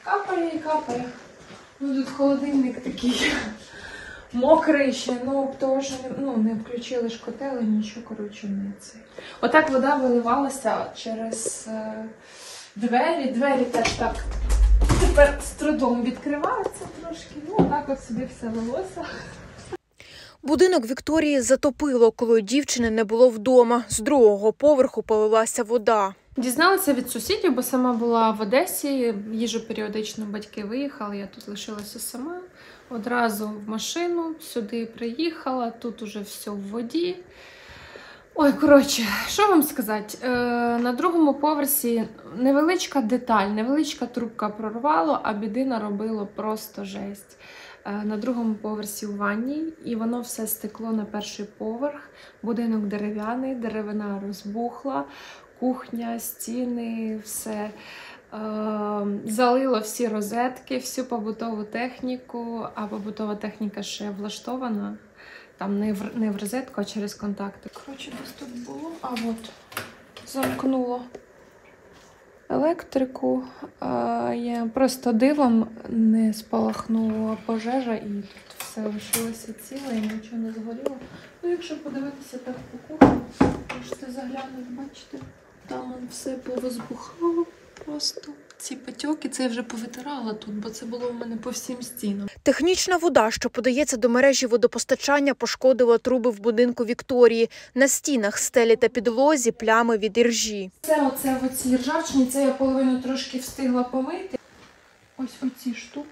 Капає і капає. Ну, тут холодильник такий мокрий ще, ну, тому що не включили ж котел, нічого, коротше, не цей. Отак вода виливалася через двері. Двері теж так тепер з трудом відкриваються трошки. Ну, отак от собі все лилося. Будинок Вікторії затопило, коли дівчини не було вдома. З другого поверху полилася вода. Дізналася від сусідів, бо сама була в Одесі, їжу періодично батьки виїхали, я тут лишилася сама. Одразу в машину, сюди приїхала, тут уже все в воді. Ой, коротше, що вам сказати, на другому поверсі невеличка деталь, невеличка трубка прорвало, а біди наробило просто жесть. На другому поверсі у ванній, і воно все стекло на перший поверх. Будинок дерев'яний, деревина розбухла, кухня, стіни, все. Залило всі розетки, всю побутову техніку, а побутова техніка ще влаштована. Там не в розетку, а через контакти. Коротше, десь тут було, а от замкнуло електрику. Я просто дивом не спалахнула пожежа і тут все лишилося ціле і нічого не згоріло. Ну, якщо подивитися так по кухні, можете заглянути, бачите, там все повозбухало просто. Ці потьоки, це я вже повитирала тут, бо це було в мене по всім стінам. Технічна вода, що подається до мережі водопостачання, пошкодила труби в будинку Вікторії. На стінах, стелі та підлозі плями від іржі. Оце в цій ржавчині, це я половину трошки встигла помити. Ось оці штуки.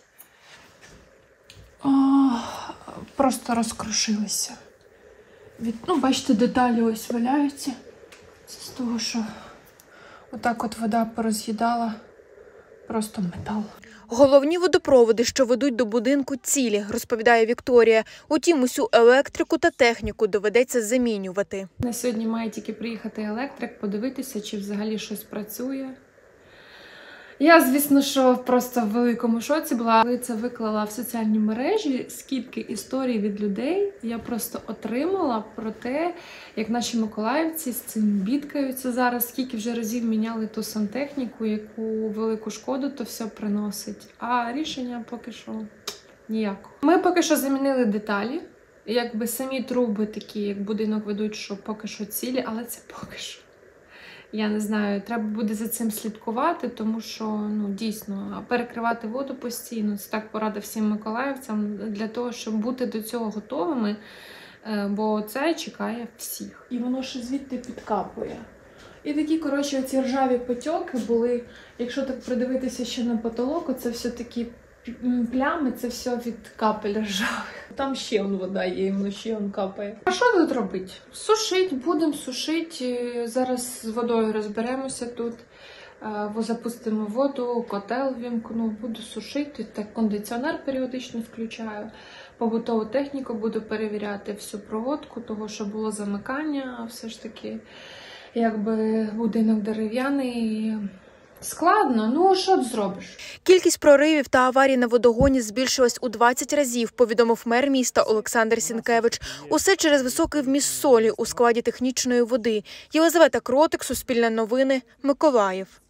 Просто розкрошилися. Бачите, деталі ось валяються. Це з того, що отак от вода пороз'їдала просто метал. Головні водопроводи, що ведуть до будинку, цілі, розповідає Вікторія. Утім, усю електрику та техніку доведеться замінювати. На сьогодні має тільки приїхати електрик, подивитися, чи взагалі щось працює. Я, звісно, що просто в великому шоці була. Коли це виклала в соціальні мережі, скільки історій від людей я просто отримала про те, як наші миколаївці з цим бідкаються зараз, скільки вже разів міняли ту сантехніку, яку велику шкоду то все приносить. А рішення поки що ніякого. Ми поки що замінили деталі. Якби самі труби такі, як будинок ведуть, що поки що цілі, але це поки що. Я не знаю, треба буде за цим слідкувати, тому що, дійсно, перекривати воду постійно, це так порада всім миколаївцям, для того, щоб бути до цього готовими, бо це чекає всіх. І воно ще звідти підкапує. І такі, коротше, оці ржаві потьоки були, якщо так придивитися ще на потолок, це все такі плями, це все від капель ржавих. Там ще вода є, воно ще капає. А що тут робити? Сушить, будемо сушити. Зараз з водою розберемося тут. Запустимо воду, котел вімкну, буду сушити. Так, кондиціонер періодично включаю. Побутову техніку буду перевіряти всю проводку, того, що було замикання. Все ж таки, якби будинок дерев'яний. Складно, що зробиш? Кількість проривів та аварій на водогоні збільшилась у 20 разів, повідомив мер міста Олександр Сінкевич. Усе через високий вміст солі у складі технічної води. Єлизавета Кротик, Суспільне новини, Миколаїв.